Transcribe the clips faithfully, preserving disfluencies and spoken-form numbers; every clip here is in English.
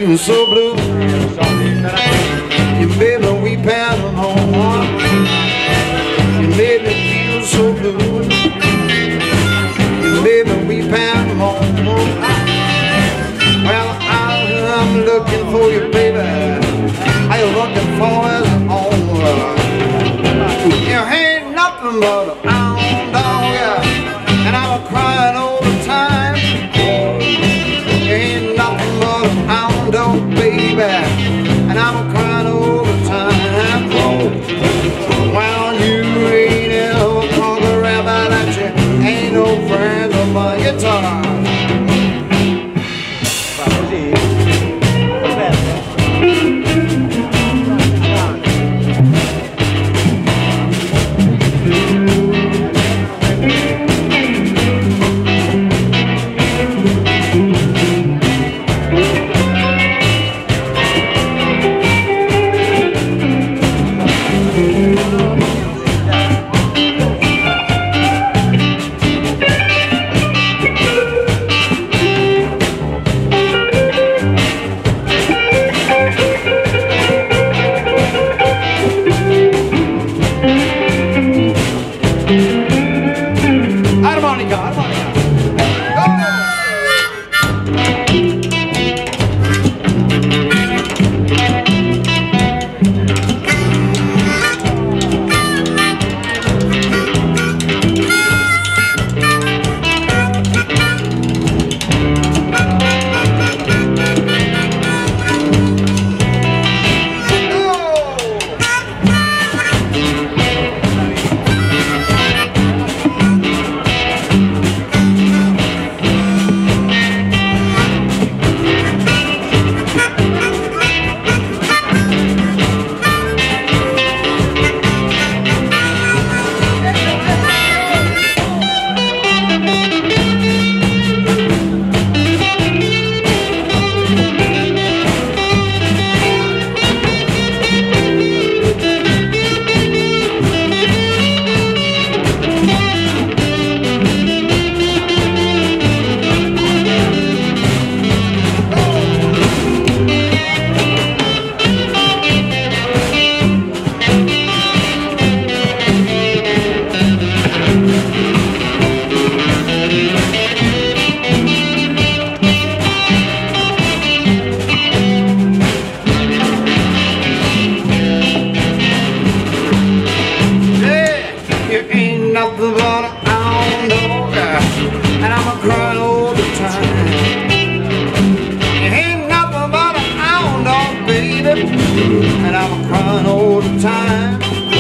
feel so blue. You made me weep and moan. You made me feel so blue. You made me weep and moan. Well, I'm looking for you, baby. Are you looking for us on? You ain't nothing but a hound dog, yeah. And I'm crying all the time. You ain't nothing but a hound dog, baby. And I'm crying all the time. Well, you ain't ever called a rabbi that you ain't no friend of my guitar. Nothing but a hound dog, and I'm crying all the time. You ain't nothing but a hound dog, baby, and I'm crying all the time.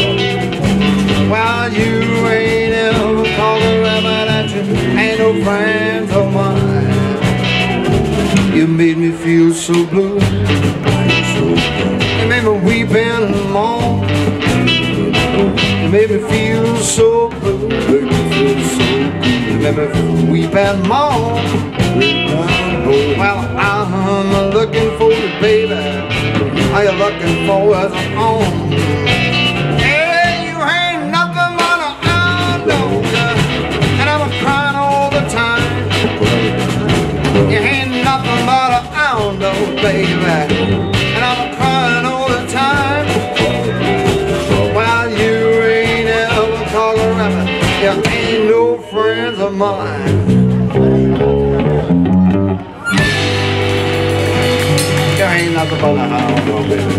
Well, you ain't ever called a rabbi that you ain't no friends of mine. You made me feel so blue. You made me weep and moan. You made me feel so blue. You made me weep and moan. Well, I'm looking for you, baby. Are you looking for us on? Hey, you ain't nothing but a hound dog, and I'm crying all the time. You ain't nothing but a hound dog, baby, and I'm crying all the time. Well, you ain't ever called a rabbit. You ain't no friends of mine. You ain't nothing but a hound dog, baby.